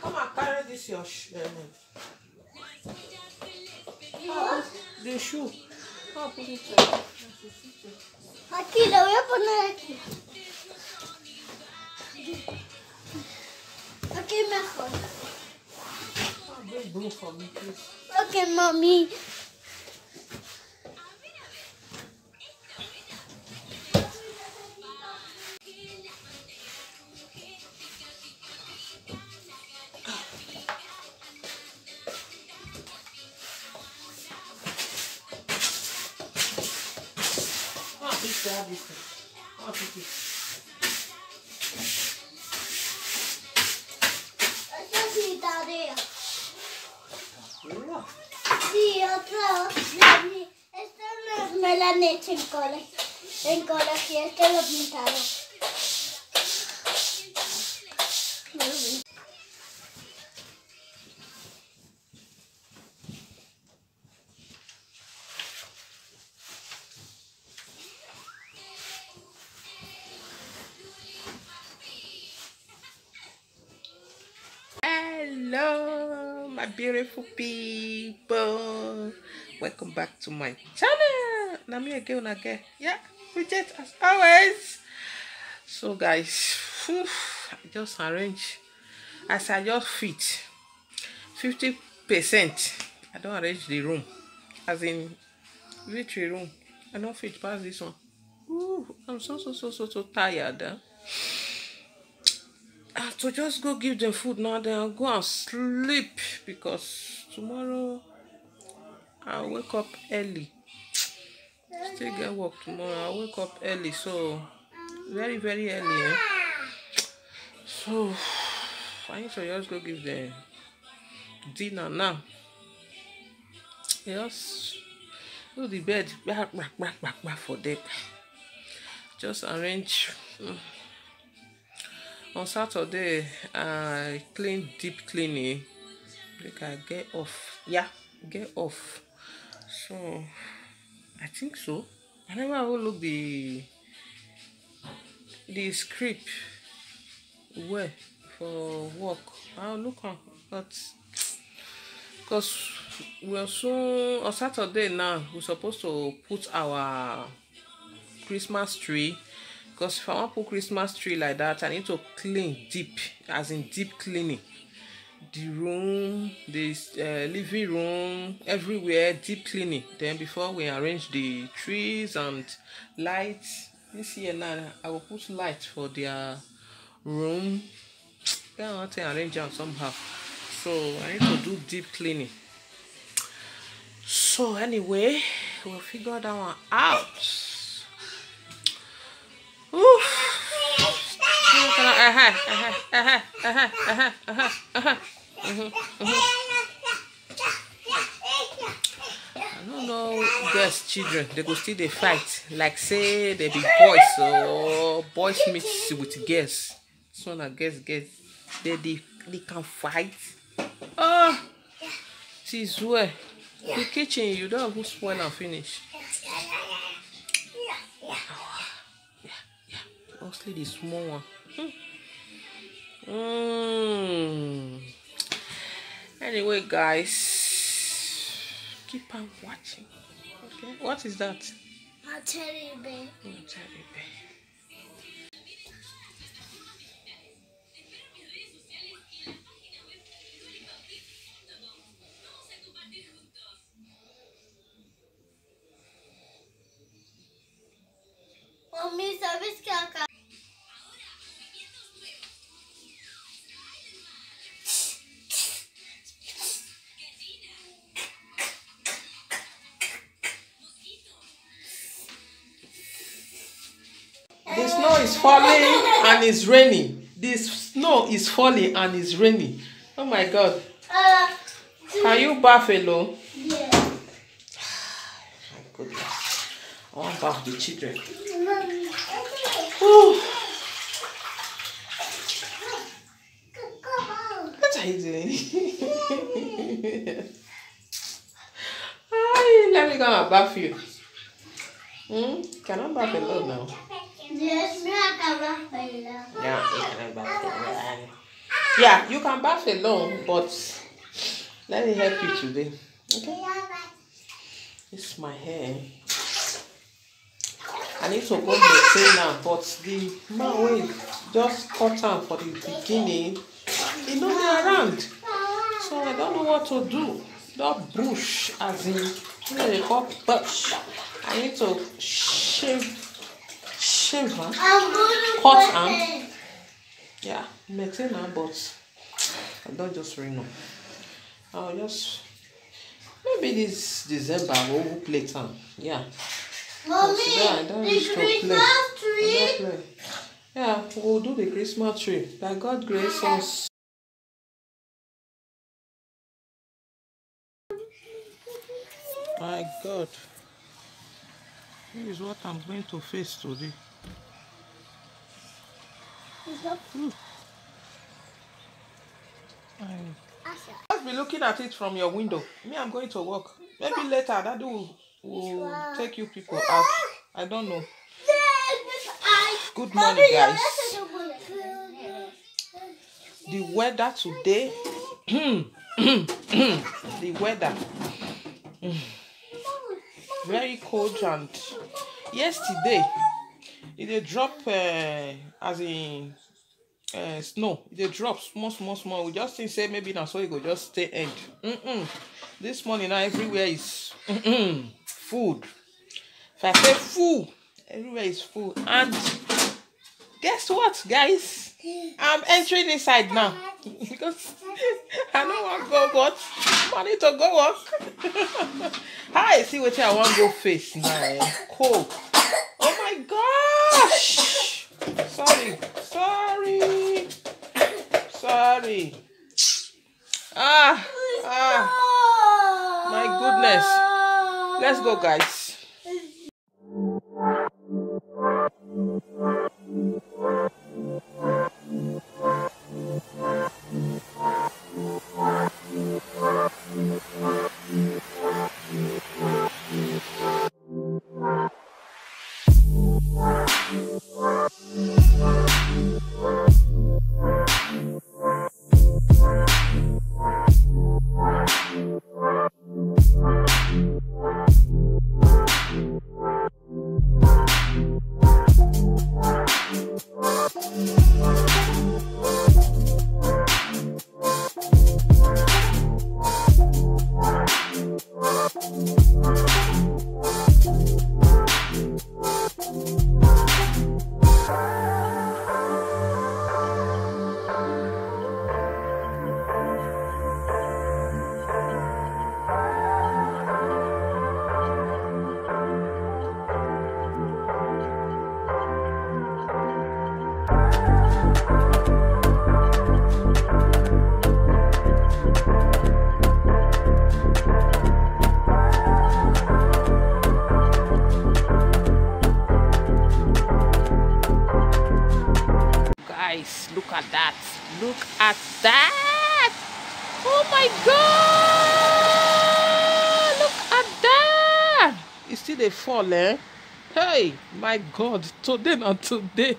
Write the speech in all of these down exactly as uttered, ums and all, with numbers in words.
Come and carry this your sh uh, oh, the shoe. Oh, put it there. Aquí, lo voy a poner aquí. Aquí mejor. Oh, bring blue for me, please. Okay, mommy. Oh, this there, this there. Oh, this is. Esta sí, tarea. Yeah. Sí, otra. Mami, esta no me la han hecho en colegio. En colegio, este lo pintaron. Hello, my beautiful people. Welcome back to my channel. Now me again, again. Yeah, Bridget as always. So guys, whew, I just arrange as I just fit fifty percent. I don't arrange the room, as in literally room. I don't fit past this one. Ooh, I'm so so so so so tired. Huh? I have to just go give them food now, then I'll go and sleep because tomorrow I'll wake up early. Still get work tomorrow. I'll wake up early, so very very early. Eh? So I need to just go give them dinner now. Just do the bed back back back back back for them. Just arrange. Mm. On Saturday, I clean deep cleaning. Like I get off. Yeah, get off. So I think so. I never will look the the script where for work. I'll look on, but because we're soon on Saturday now, we're supposed to put our Christmas tree. Because if I want to put Christmas tree like that, I need to clean deep, as in deep cleaning. The room, the uh, living room, everywhere, deep cleaning. Then before we arrange the trees and lights, this year now, I will put lights for their room. I want to arrange them somehow. So I need to do deep cleaning. So anyway, we'll figure that one out. Ooh. Uh-huh, uh-huh, uh-huh, uh-huh, uh-huh, uh-huh. Mm-hmm, mm-hmm. I don't know girls, children, they go still they fight. Like say they be boys or boys mix with girls. So na girls, girls, they, they, they can fight. Oh, she's where the kitchen you don't have to spoil and finish. Mostly the small one. Mm. Mm. Anyway, guys, keep on watching. Okay, what is that? A teddy bear. A teddy bear. Mami, ¿sabes qué acá? The snow is falling and it's raining. The snow is falling and it's raining. Oh my God. Uh, Can you bath alone? Yeah. My goodness. I want to bath the children. Come on. What are you doing? Hi, let me go and bath you. Hmm? Can I bath alone now? Yes, me acaba de bailar. Yeah, you can bath alone. Yeah, you can bath alone, but let me help you today. Okay? This is my hair. I need to go maintain now, but the man wey just cut am for the beginning, he no dey around. So I don't know what to do. That bush, as in, you know, they call bush. I need to shave, shave her, cut am. Yeah, maintain her, but I don't just ring. I'll just, maybe this December we'll play time. Yeah. Mommy, I don't the used to play. Christmas tree. I don't play. Yeah, we'll do the Christmas tree. By God grace us. My God. This is what I'm going to face today. Ooh. Just be looking at it from your window. Me, I'm going to work. Maybe later, that will, will take you people out. I don't know. Good morning, guys. The weather today, the weather, very cold, and yesterday it did drop uh, as in uh, snow. It did drop small, small, small. We just think say maybe now so it go just stay end. Mm-mm. This morning now everywhere is mm-mm, food. If I say food, everywhere is full. And guess what, guys? I'm entering inside now because I don't want to go, but I need to go work. Hi, see what I want to go face now. Cold. Oh my gosh! Sorry, sorry, sorry. Ah, ah, my goodness. Let's go, guys. Guys, look at that. Look at that. Oh my God. Look at that. It's still a fall, eh? Hey, my God. Today not today.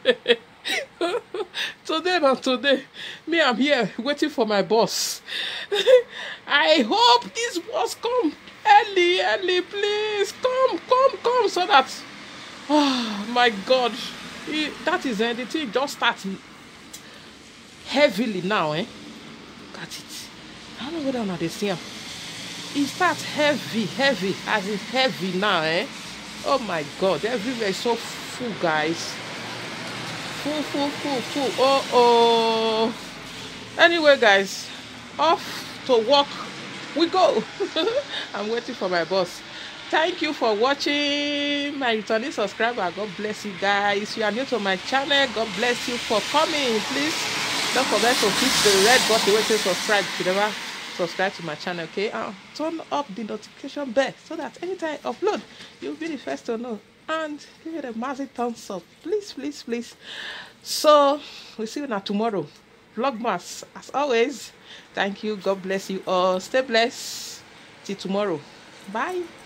Today not today. Me, I'm here waiting for my boss. I hope this boss come early, early, please. Come, come, come, so that... Oh, my God. It, that is uh, the thing just starts heavily now, eh? Look at it. I don't know whether or not they see him. It starts heavy, heavy, as in heavy now, eh? Oh my God, everywhere is so full, guys. Full, full, full, full. Oh, oh. Anyway, guys, off to work we go. I'm waiting for my boss. Thank you for watching, my returning subscriber. God bless you guys. If you are new to my channel, God bless you for coming. Please don't forget to hit the red button where to subscribe if you never subscribe to my channel, okay? And turn up the notification bell so that anytime I upload, you'll be the first to know. And give it a massive thumbs up, please, please, please. So we'll see you now tomorrow. Vlogmas, as always. Thank you. God bless you all. Stay blessed. Till tomorrow. Bye.